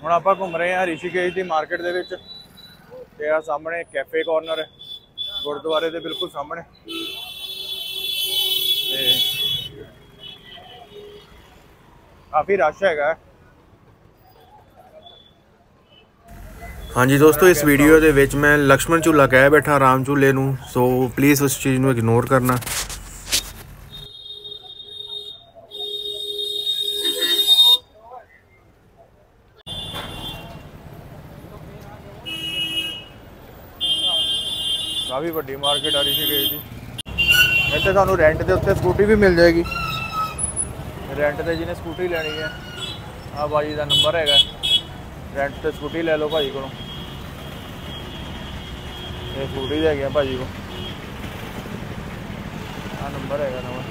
ਹੁਣ ਆਪਾਂ ਘੁੰਮ ਰਹੇ ਹਾਂ ਰਿਸ਼ੀਕੇਸ਼ ਦੀ ਮਾਰਕੀਟ ਦੇ ਵਿੱਚ ਤੇ ਆ ਸਾਹਮਣੇ ਕੈਫੇ ਕਾਰਨਰ ਹੈ ਗੁਰਦੁਆਰੇ ਦੇ ਬਿਲਕੁਲ ਸਾਹਮਣੇ ਤੇ काफ़ी रश हैगा। हाँ जी दोस्तों, इस वीडियो दे विच मैं लक्ष्मण झूला कह बैठा राम झूले नूं, सो प्लीज़ उस चीज़ नूं इग्नोर करना। काफ़ी वड्डी मार्केट आ रिशीकेश की। इत्थे तुहानूं रेंट के उत्ते स्कूटी भी मिल जाएगी। रेंट ते जिन्हें स्कूटी लैनी है आ भाजी का नंबर है, रेंट ते स्कूटी ले लो भाजी को। ये स्कूटी दे गया भाजी को, आ नंबर है नवा।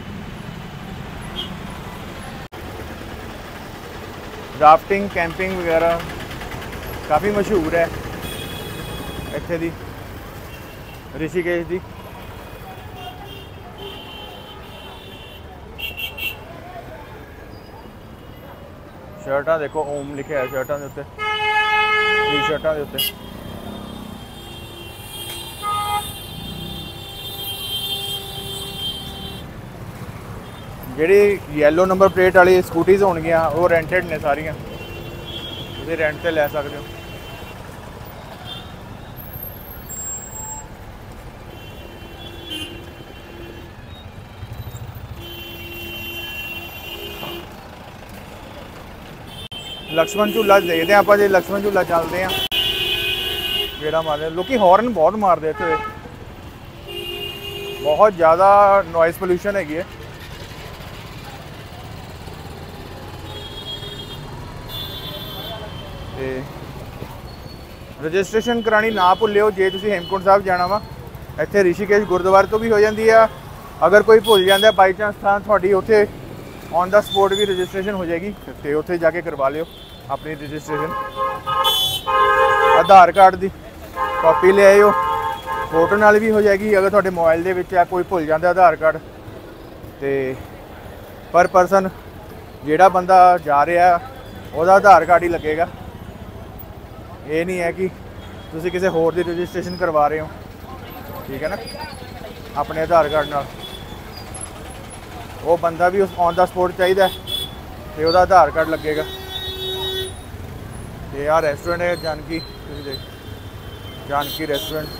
राफ्टिंग कैंपिंग वगैरह काफ़ी मशहूर है इत्थे दी रिशीकेश दी। शर्टा देखो ओम लिखे है शर्टा के उत्ते, टी शर्टा के उत्ते। जिहड़ी येलो नंबर प्लेट वाली स्कूटीज होणगियां वो रेंटेड ने सारियां, तुसीं रेंट ते लै सकदे हो। लक्ष्मण झूला देखते हैं आप जी, लक्ष्मण झूला चलते हैं गेड़ा मारते। लोग हॉर्न बहुत मारते इतने, बहुत ज़्यादा नॉइज़ पोल्यूशन हैगी है। रजिस्ट्रेशन करानी ना भुल्लिओ जे तुसीं हेमकुंड साहब जाना वा। इत्थे रिशीकेश गुरुद्वारे तो भी हो जाती है, अगर कोई भुल जाता बाई चांस थां तुहाडी उत्थे ऑन द स्पॉट भी रजिस्ट्रेशन हो जाएगी, तो उत्थे जाके करवा लियो अपनी रजिस्ट्रेशन। आधार कार्ड की कॉपी ले आयो, फोटो नाल भी हो जाएगी। अगर तुहाडे मोबाइल दे विच कोई भुल जाता आधार कार्ड, तो पर परसन जिहड़ा बंदा जा रहा उहदा आधार कार्ड ही लगेगा। ये नहीं है कि तुसीं किसी होर दी रजिस्ट्रेशन करवा रहे हो, ठीक है ना। अपने आधार कार्ड नाल वो बंदा भी उस ऑन द स्पॉट चाहिए तो वह आधार कार्ड लगेगा। ये यार रेस्टोरेंट है जानकी, जानकी रेस्टोरेंट।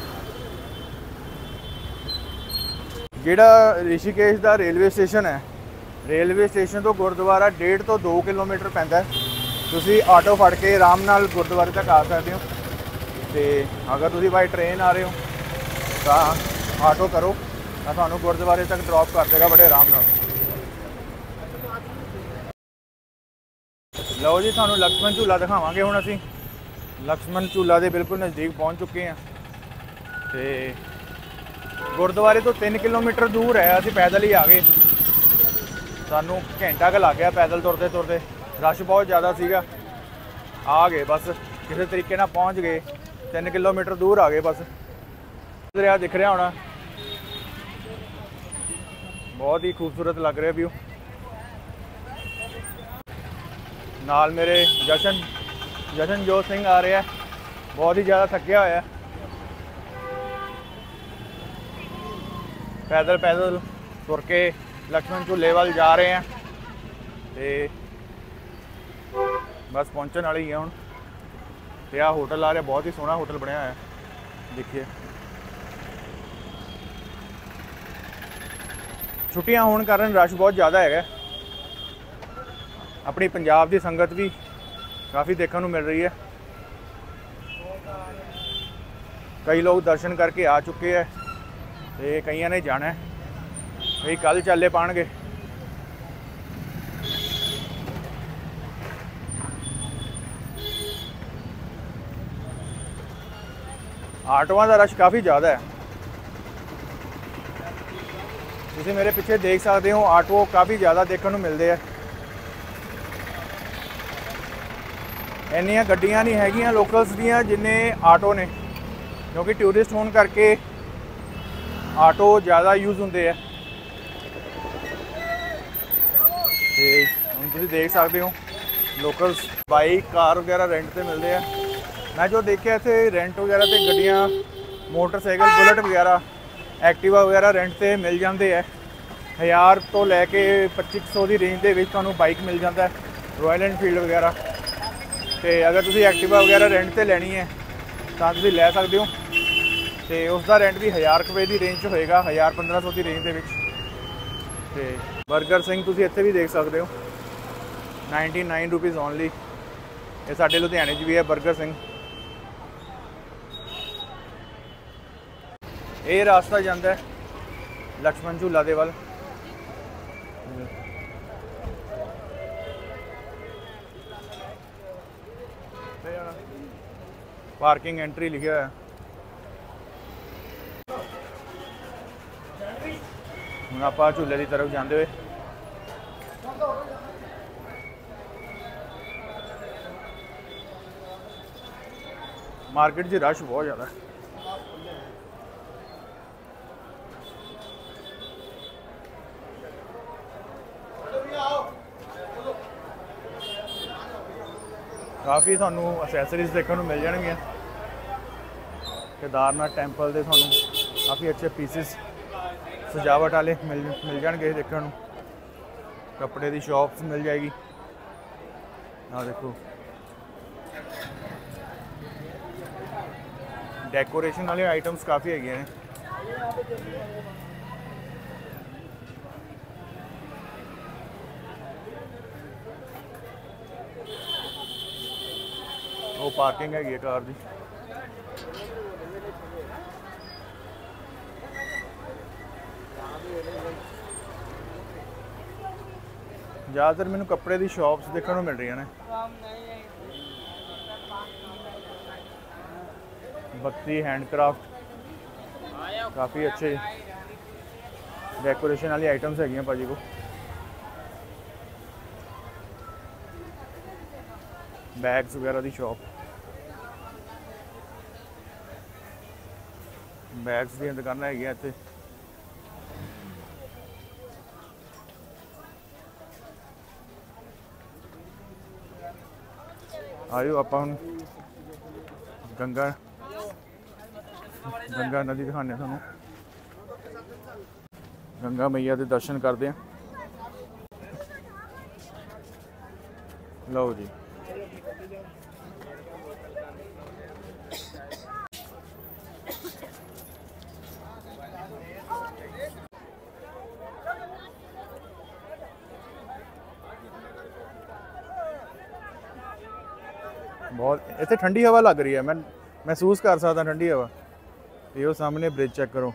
जिहड़ा रिशीकेश का रेलवे स्टेशन है, रेलवे स्टेशन तो गुरुद्वारा 1.5 तो 2 किलोमीटर पैंदा है। तुसीं आटो फड़ के आराम नाल गुरुद्वारे तक आ सकते हो। तो अगर तुसीं बाई ट्रेन आ रहे हो तो आटो करो, तो तुहानूं गुरुद्वारे तक ड्रॉप कर देगा बड़े आराम नाल। लो जी, थानू लक्ष्मण झूला दिखावांगे हुण। असीं लक्ष्मण झूला के बिल्कुल नज़दीक पहुँच चुके हैं। तो गुरुद्वारे तो 3 किलोमीटर दूर है, असीं पैदल ही आ गए। सानू घंटा क लग गया पैदल तुरते तुरते, रश बहुत ज़्यादा सीगा। आ गए बस किसी तरीके नाल पहुँच गए, 3 किलोमीटर दूर आ गए बस। दरिया दिख रहा होना, बहुत ही खूबसूरत लग रहा व्यू। नाल मेरे जशनजोत सिंह आ रहा है, बहुत ही ज़्यादा थकिया होया। पैदल पैदल तुर के लक्ष्मण झूले वाल जा रहे हैं, तो बस पहुँचने वाले ही है हुण। तो यह होटल आ रहा, बहुत ही सोहना होटल बनया है, देखिए। छुट्टियां होने कारण रश बहुत ज़्यादा है। अपनी पंजाब की संगत भी काफ़ी देखने को मिल रही है। कई लोग दर्शन करके आ चुके हैं, तो कई ने जाना है, कई कल चले पाएंगे। आटोआं का रश काफ़ी ज़्यादा है, तुसीं मेरे पिछे देख सकते हो। आटो काफ़ी ज़्यादा देखने को मिलते हैं। इन्नियां गड्डियां नहीं हैगियां लोकल्स दियां जिन्ने आटो ने, क्योंकि टूरिस्ट होने करके आटो ज़्यादा यूज़ होंगे है। तो हम तुसीं देख सकते हो लोकल्स बाइक कार वगैरह रेंट पे मिलते हैं। मैं जो देखिया इत्थे रेंट वगैरह ते गड्डियाँ मोटरसाइकिल बुलेट वगैरह एक्टिवा वगैरह रेंट पे मिल जाते हैं। 1000 तो लैके 2500 की रेंज के तुहानूं बाइक मिल जाता है रॉयल एनफील्ड वगैरह। तो अगर तुसीं एक्टिवा वगैरह रेंट पे लैनी है तो तुसीं लै सकते हो। तो उसका रेंट भी 1000 रुपये की रेंज होएगा, 1000-1500 की रेंज के। बर्गर सिंह तुसीं इत्थे भी देख सकते हो 99 रुपीज़ ओनली। ये साडे लुधियाने भी है बर्गर सिंह। ये रास्ता जाता है लक्ष्मण झूला दे वल। पार्किंग एंट्री लिखा है। हम आप झूले की तरफ जाते हुए मार्केट च रश बहुत ज़्यादा है। काफ़ी थानू असैसरीज देखने को मिल जाएंगे। केदारनाथ टैंपल के थानू काफ़ी अच्छे पीसिस सजावट वाले मिल जाएंगे देखने को। कपड़े की शॉप्स मिल जाएगी। हाँ देखो डेकोरेशन वाले आइटम्स काफ़ी है। वो पार्किंग है कार की। ज़्यादातर मैंने कपड़े की शॉप्स देखने को मिल रही हैं। बत्ती हैंडक्राफ्ट काफ़ी अच्छे डेकोरेशन वाली आइटम्स है भाजी को। बैग्स वगैरह की शॉप, बैग्स दी दुकान है इत्थे। आयो आप गंगा नदी दिखाने थानू। गंगा मैया के दर्शन करते हैं। लो जी बहुत इतने ठंडी हवा लग रही है। मैं महसूस कर सकता ठंडी हवा। ये सामने ब्रिज चेक करो।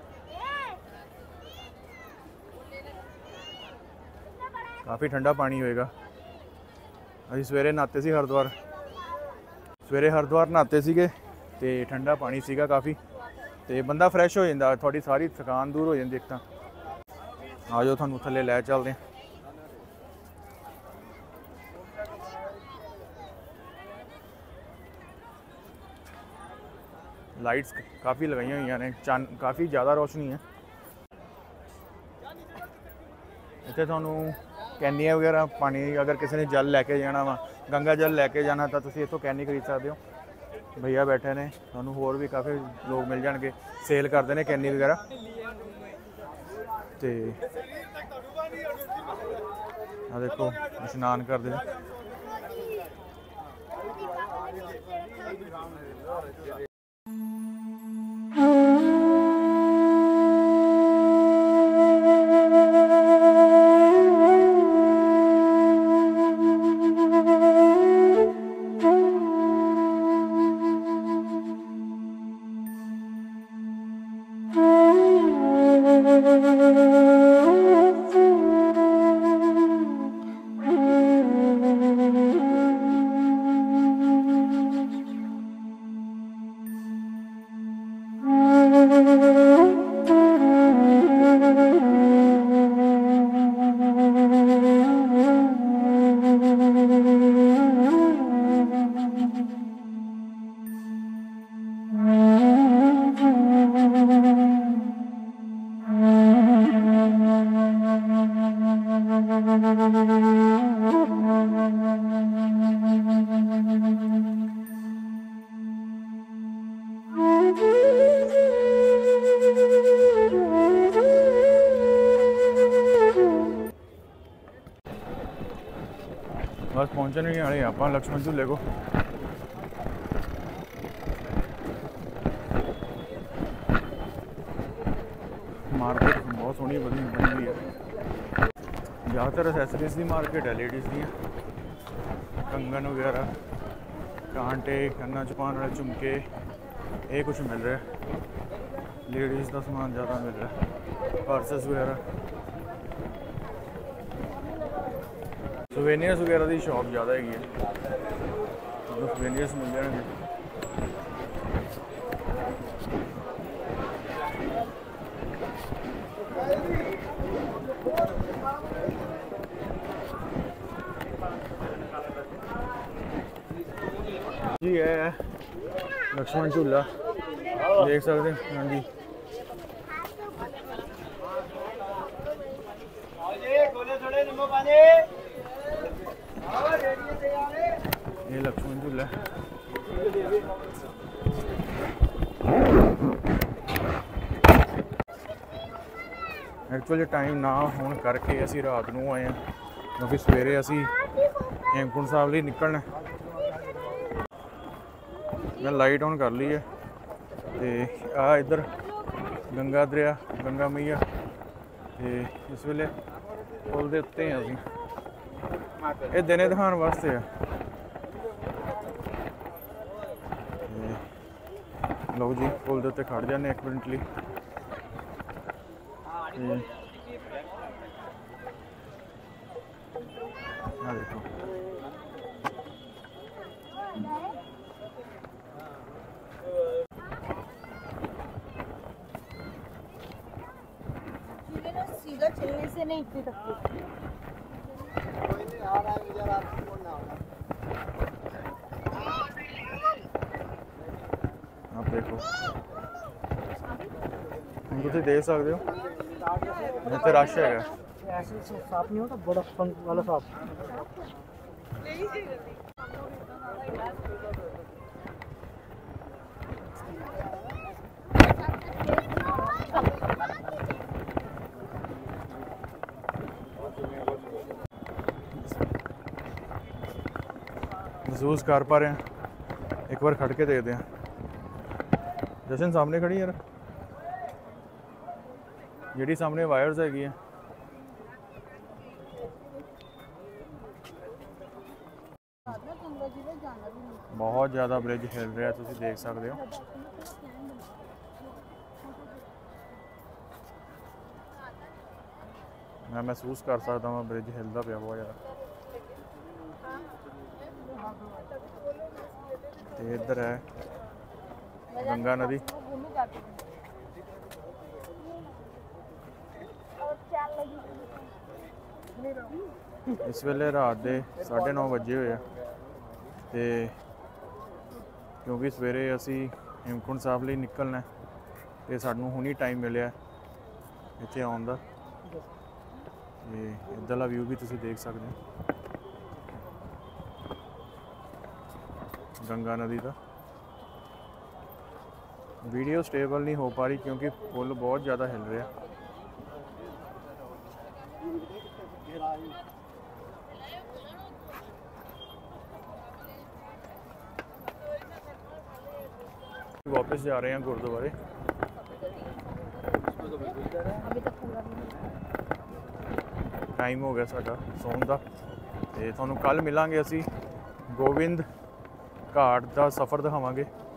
काफ़ी ठंडा पानी होएगा। अभी सवेरे नहाते सी हरिद्वार, नहाते सीगे ते ठंडा पानी सीगा काफ़ी। तो बंदा फ्रैश हो जाता, थोड़ी सारी थकान दूर हो जाती। एक तो आ जाओ थानू थल्ले लै चलते हैं। लाइट्स काफ़ी लगाई हुई ने, काफ़ी ज़्यादा रोशनी है। इतने थानू कैनियाँ वगैरह पानी, अगर किसी ने जल लैके जाना वा, गंगा जल लैके जाना तो तुम इतों कैनी खरीद सकते हो। भैया बैठे ने, थानू होर भी काफ़ी लोग मिल जाएंगे सेल करते हैं कैनी वगैरह। तो देखो इशनान करते हैं। बस पहुँचने ही वाले आप लक्ष्मण झूले को। मार्केट बहुत सोहनी बनी हुई है। ज़्यादातर असैसरीज की मार्केट है लेडीज़ दी, कंगन वगैरह, कांटे, कन्ना च पाने वाले झुमके, ये कुछ मिल रहा है। लेडीज़ का समान ज़्यादा मिल रहा है, पर्सेस वगैरह, सुवेनियर्स वगैरह की शॉप ज़्यादा है, सुवेनियर्स मिल जाएंगे। जी है लक्ष्मण झूला, देख सकते हैं। हाँ जी, ये लक्ष्मण झूला है। एक्चुअली टाइम ना होने करके असी रात को आए हैं, क्योंकि सवेरे असी हेमकुंड साहब लिए निकलना। मैं लाइट ऑन कर ली है तो आ इधर गंगा दरिया, गंगा मैया, तो इस वेले पुल के उत्ते हैं असी। ये दिने दिखाने वास्ते है। लो जी, पुल के उत्ते खड़ जाने 1 मिनट लिए। देखो सीधा चलने से नहीं इतनी तकलीफ। आप देखो, तुम देख सकते हो इतने रश है। ऐसे साफ नहीं होता, बड़ा फन वाला साफ। महसूस कर पा रहे हैं, एक बार खड़ के देखते हैं। जशन सामने खड़ी यार, जी सामने वायर्स हैगी है। बहुत ज़्यादा ब्रिज हिल रहा है, तुम देख सकते हो। मैं महसूस कर सकता हूँ ब्रिज हिलता पाया बहुत ज़्यादा। इधर है गंगा नदी। इस वेले रात के 9:30 बजे हुए हैं, तो क्योंकि सवेरे असी हेमकुंड साहब लिए निकलना है, तो सानू हुणी टाइम मिले इत्थे आउण दा। इधरला व्यू भी तुसीं देख सकते हो गंगा नदी का। वीडियो स्टेबल नहीं हो पा रही क्योंकि पुल बहुत ज़्यादा हिल रहा है। वापस जा रहे हैं गुरुद्वारे। टाइम हो गया साडा सौन का, तो तुहानू कल मिलांगे। असी गोविंद घाट का सफ़र दिखावांगे।